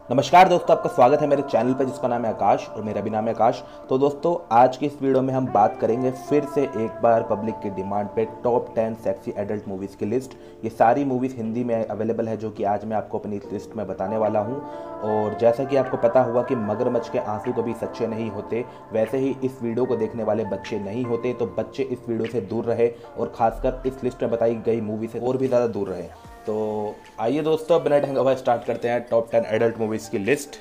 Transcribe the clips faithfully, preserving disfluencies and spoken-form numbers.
नमस्कार दोस्तों, आपका स्वागत है मेरे चैनल पर जिसका नाम है आकाश और मेरा भी नाम है आकाश। तो दोस्तों, आज की इस वीडियो में हम बात करेंगे फिर से एक बार पब्लिक की डिमांड पे top ten sexy adult movies की लिस्ट। ये सारी मूवीज़ हिंदी में अवेलेबल है जो कि आज मैं आपको अपनी लिस्ट में बताने वाला हूँ। और जैसा कि आपको पता हुआ कि मगरमच्छ के आंसू कभी सच्चे नहीं होते, वैसे ही इस वीडियो को देखने वाले बच्चे नहीं होते। तो बच्चे इस वीडियो से दूर रहे और ख़ासकर इस लिस्ट में बताई गई मूवी से और भी ज़्यादा दूर रहे। तो आइए दोस्तों, बिना ढंगा हुआ स्टार्ट करते हैं टॉप टेन एडल्ट मूवीज़ की लिस्ट।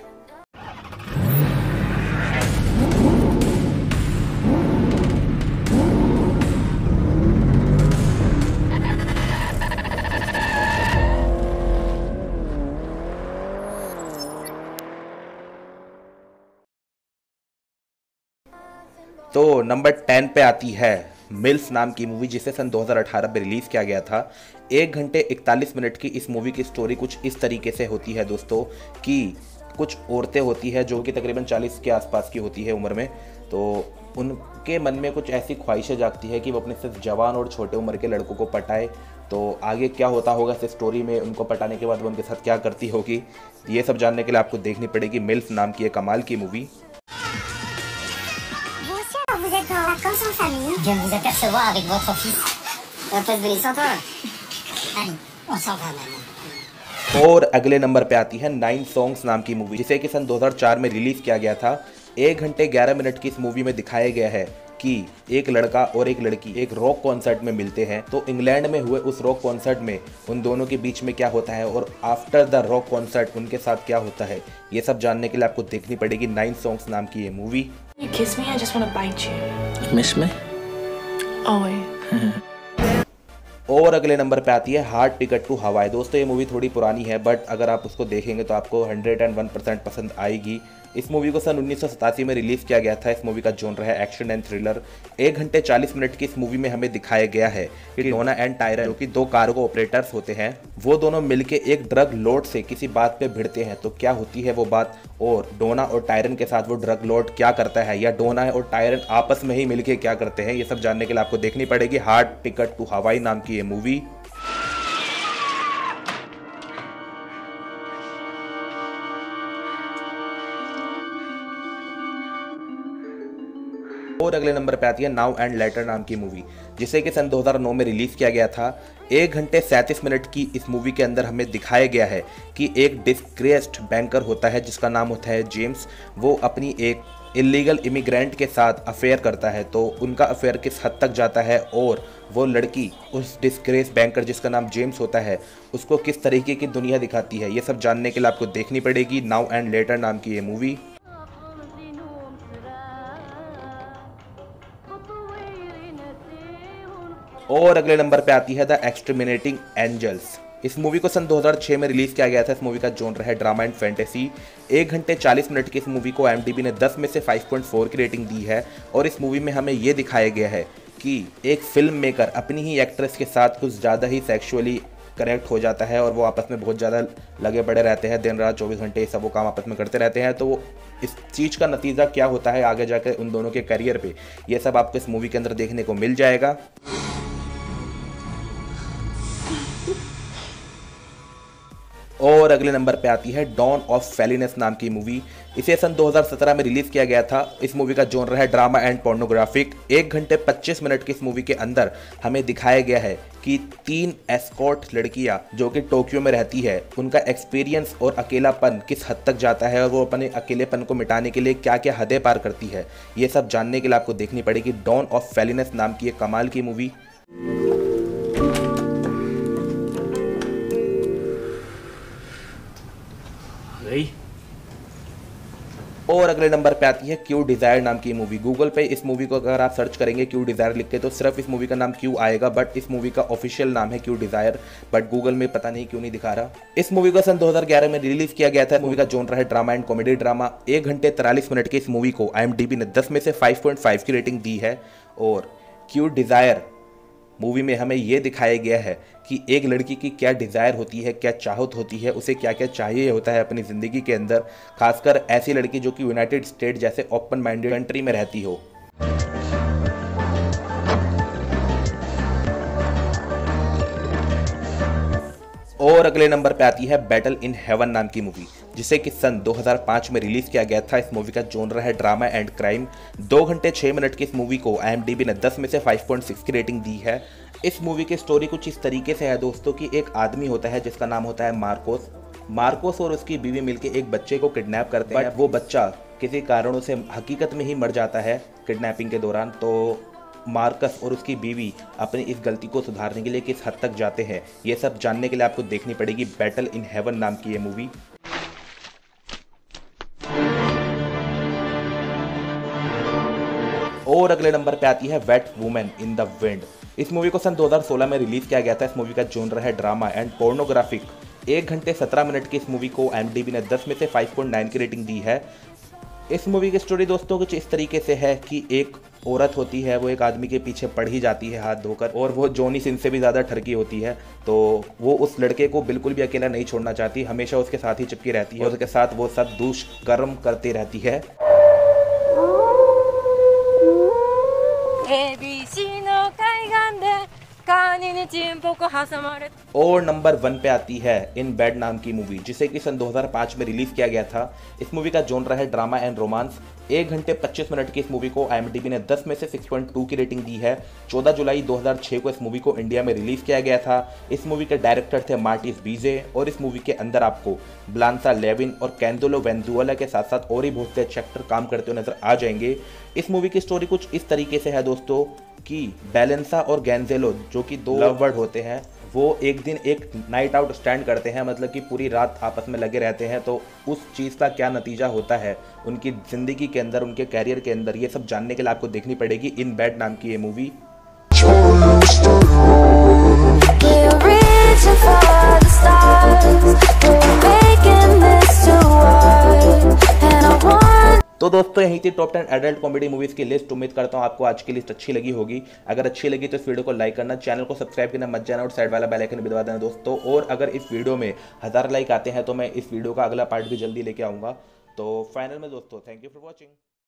तो नंबर टेन पे आती है मिल्फ नाम की मूवी, जिसे सन दो हज़ार अठारह में रिलीज़ किया गया था। एक घंटे इकतालीस मिनट की इस मूवी की स्टोरी कुछ इस तरीके से होती है दोस्तों कि कुछ औरतें होती हैं जो कि तकरीबन चालीस के आसपास की होती है उम्र में। तो उनके मन में कुछ ऐसी ख्वाहिशें जागती है कि वो अपने सिर्फ जवान और छोटे उम्र के लड़कों को पटाए। तो आगे क्या होता होगा इस स्टोरी में, उनको पटाने के बाद वो उनके साथ क्या करती होगी, ये सब जानने के लिए आपको देखनी पड़ेगी मिल्फ नाम की एक कमाल की movie. Vous êtes en vacances en famille. Je viens de vous apercevoir avec votre fils. Un peu de Vincent, toi. Allez, on s'en va maintenant. और अगले नंबर पे आती है नाइन सॉन्ग्स नाम की मूवी, जिसे कि सन दो हज़ार चार में रिलीज़ किया गया था। एक घंटे ग्यारह मिनट की इस मूवी में दिखाया गया है कि एक लड़का और एक लड़की एक रॉक कॉन्सर्ट में मिलते हैं। तो इंग्लैंड में हुए उस रॉक कॉन्सर्ट में उन दोनों के बीच में क्या होता है और आफ्टर द रॉक कॉन्सर्ट उनके साथ क्या होता है, ये सब जानने के लिए आपको देखनी पड़ेगी नाइन सॉन्ग्स नाम की ये movie. You kiss me, I just want to bite you. You miss me? Always. और अगले नंबर पे आती है हार्ड टिकट टू हवाई। दोस्तों, ये मूवी थोड़ी पुरानी है, बट अगर आप उसको देखेंगे तो आपको हंड्रेड एंड वन परसेंट पसंद आएगी। इस मूवी को सन उन्नीस सौ सतासी में रिलीज़ किया गया था। इस मूवी का जॉनर है एक्शन एंड थ्रिलर। एक घंटे चालीस मिनट की इस मूवी में हमें दिखाया गया है कि डोना एंड टायरन, जो कि दो कार्गो ऑपरेटर्स होते हैं, वो दोनों मिलके एक ड्रग लॉर्ड से किसी बात पे भिड़ते हैं। तो क्या होती है वो बात, और डोना और टायरन के साथ वो ड्रग लॉर्ड क्या करता है, या डोना और टायरन आपस में ही मिलके क्या करते हैं, ये सब जानने के लिए आपको देखनी पड़ेगी हार्ड टिकट टू हवाई नाम की ये मूवी। और अगले नंबर पे आती है नाउ एंड लेटर नाम की मूवी, जिसे कि सन दो हज़ार नौ में रिलीज़ किया गया था। एक घंटे सैंतीस मिनट की इस मूवी के अंदर हमें दिखाया गया है कि एक डिस्ग्रेस्ड बैंकर होता है जिसका नाम होता है जेम्स। वो अपनी एक इलीगल इमिग्रेंट के साथ अफेयर करता है। तो उनका अफेयर किस हद तक जाता है और वो लड़की उस डिस्ग्रेस बैंकर जिसका नाम जेम्स होता है उसको किस तरीके की दुनिया दिखाती है, ये सब जानने के लिए आपको देखनी पड़ेगी नाउ एंड लेटर नाम की ये मूवी। और अगले नंबर पे आती है द एक्सटरमिनेटिंग एंजल्स। इस मूवी को सन दो हज़ार छह में रिलीज़ किया गया था। इस मूवी का जॉनर है ड्रामा एंड फैंटेसी। एक घंटे चालीस मिनट की इस मूवी को आईएमडीबी ने दस में से फाइव पॉइंट फोर की रेटिंग दी है। और इस मूवी में हमें ये दिखाया गया है कि एक फिल्म मेकर अपनी ही एक्ट्रेस के साथ कुछ ज़्यादा ही सेक्सुअली कनेक्ट हो जाता है और वो आपस में बहुत ज़्यादा लगे पड़े रहते हैं, दिन रात चौबीस घंटे सब वो काम आपस में करते रहते हैं। तो इस चीज़ का नतीजा क्या होता है आगे जाकर उन दोनों के करियर पे, ये सब आपको इस मूवी के अंदर देखने को मिल जाएगा। और अगले नंबर पे आती है डॉन ऑफ फेलिनेस नाम की मूवी। इसे सन दो हज़ार सत्रह में रिलीज़ किया गया था। इस मूवी का जॉनर है ड्रामा एंड पोर्नोग्राफिक। एक घंटे पच्चीस मिनट की इस मूवी के अंदर हमें दिखाया गया है कि तीन एस्कॉर्ट लड़कियां जो कि टोक्यो में रहती है, उनका एक्सपीरियंस और अकेलापन किस हद तक जाता है और वो अपने अकेलेपन को मिटाने के लिए क्या क्या हदें पार करती है, ये सब जानने के लिए आपको देखनी पड़ेगी डॉन ऑफ फेलिनेस नाम की एक कमाल की मूवी। और अगले नंबर पे आती है क्यू डिज़ायर नाम की मूवी। गूगल पे इस मूवी को अगर आप सर्च करेंगे क्यू डिज़ायर लिख के तो सिर्फ इस मूवी का नाम क्यू आएगा, बट इस मूवी का ऑफिशियल नाम है क्यू डिज़ायर, बट गूगल में पता नहीं क्यों नहीं दिखा रहा। इस मूवी को सन दो हज़ार ग्यारह में रिलीज किया गया था। मूवी का जॉनर है ड्रामा एंड कॉमेडी ड्रामा। एक घंटे तिरालीस मिनट की इस मूवी को आईएमडीबी ने दस में से फाइव पॉइंट फाइव की रेटिंग दी है। और क्यू डिज़ायर मूवी में हमें यह दिखाया गया है कि एक लड़की की क्या डिज़ायर होती है, क्या चाहत होती है, उसे क्या क्या चाहिए होता है अपनी ज़िंदगी के अंदर, खासकर ऐसी लड़की जो कि यूनाइटेड स्टेट जैसे ओपन माइंडेड कंट्री में रहती हो। और अगले नंबर पे आती है बैटल इन हेवन नाम की मूवी। जिसे कि सन दो हज़ार पाँच में रिलीज किया गया था। इस मूवी का जॉनर है ड्रामा एंड क्राइम। दो घंटे छः मिनट की इस मूवी को आई एम डी बी ने दस में से फाइव पॉइंट सिक्स की रेटिंग दी है। इस मूवी की स्टोरी कुछ इस तरीके से है दोस्तों कि एक आदमी होता है जिसका नाम होता है मार्कोस। मार्कोस और उसकी बीवी मिलकर एक बच्चे को किडनैप करते हैं, बट वो बच्चा किसी कारणों से हकीकत में ही मर जाता है किडनैपिंग के दौरान। तो मार्कस और उसकी बीवी अपनी इस गलती को सुधारने के लिए किस हद तक जाते हैं, ये सब जानने के लिए आपको देखनी पड़ेगी बैटल इन हेवन नाम की ये मूवी। और अगले नंबर पे आती है wet women in the wind. इस मूवी को सन दो हज़ार सोलह में रिलीज किया गया था। इस मूवी का जॉनर है ड्रामा एंड पोर्नोग्राफिक। एक घंटे सत्रह मिनट की इस मूवी को आई एम डी बी ने दस में से फाइव पॉइंट नाइन की रेटिंग दी है। इस मूवी की स्टोरी दोस्तों कुछ इस तरीके से है कि एक औरत होती है, वो एक आदमी के पीछे पड़ ही जाती है हाथ धोकर, और वो जॉनी सिंह से भी ज़्यादा ठरकी होती है। तो वो उस लड़के को बिल्कुल भी अकेला नहीं छोड़ना चाहती, हमेशा उसके साथ ही चिपकी रहती है, उसके साथ वो सब दुष्कर्म करती रहती है। और नंबर वन पे आती है इन बेड नाम की मूवी, जिसे कि सन दो हज़ार पाँच में रिलीज किया गया था। इस मूवी का जॉनर है ड्रामा एंड रोमांस। एक घंटे पच्चीस मिनट की इस मूवी को आई एम डी बी ने दस में से सिक्स पॉइंट टू की रेटिंग दी है। चौदह जुलाई दो हज़ार छह को इस मूवी को इंडिया में रिलीज किया गया था। इस मूवी के डायरेक्टर थे मार्टिस बीजे, और इस मूवी के अंदर आपको ब्लांसा लेविन और कैंडोलो वेनेजुएला के साथ साथ और ही बहुत से अच्छे एक्टर काम करते हुए नजर आ जाएंगे। इस मूवी की स्टोरी कुछ इस तरीके से है दोस्तों कि बैलेंसा और गैंजेलो, जो कि दो लव बर्ड होते हैं, वो एक दिन एक नाइट आउट स्टैंड करते हैं, मतलब कि पूरी रात आपस में लगे रहते हैं। तो उस चीज़ का क्या नतीजा होता है उनकी ज़िंदगी के अंदर, उनके कैरियर के अंदर, ये सब जानने के लिए आपको देखनी पड़ेगी इन बेड नाम की ये मूवी। तो दोस्तों यही थी top ten adult comedy movies की लिस्ट। उम्मीद करता हूँ आपको आज की लिस्ट अच्छी लगी होगी। अगर अच्छी लगी तो इस वीडियो को लाइक करना, चैनल को सब्सक्राइब करना मत जाना, और साइड वाला बेल आइकन भी दबा देना दोस्तों। और अगर इस वीडियो में हज़ार लाइक आते हैं तो मैं इस वीडियो का अगला पार्ट भी जल्दी लेके आऊँगा। तो फाइनल में दोस्तों थैंक यू फॉर वॉचिंग।